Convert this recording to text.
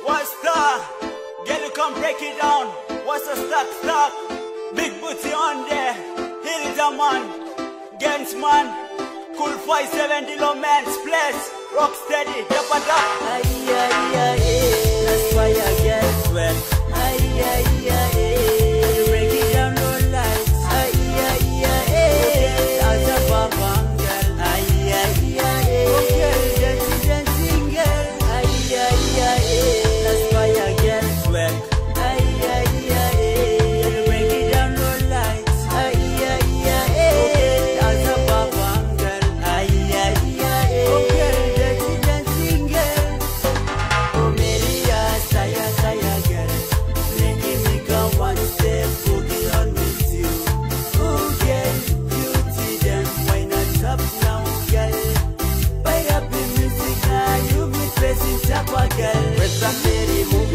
What's that? Girl, you come break it down. What's the stock? Big booty on there. Hilda man, Gens man, Cool 570 low man, splash, rock steady, dapper duck. Ay, ay, ay, that's why I get wet. Ay, ay, ay, break it down, no lights. Ay, ay, ay, as a papa girl. Ay, ay, ay, okay, dancing girl. Ay, ay, ay, that's why I get wet. Ay, ay, ay, break it down, no lights. Ay, ay, ay, as a papa girl. Ay, ay, ay, okay, dancing girl. Oh, Maria, saya girl. Making me come one step, boogie on with you. Oh, girl, beauty them, why not up now, girl? Fire up the music now, you be pressing top, girl. Press up, baby, move.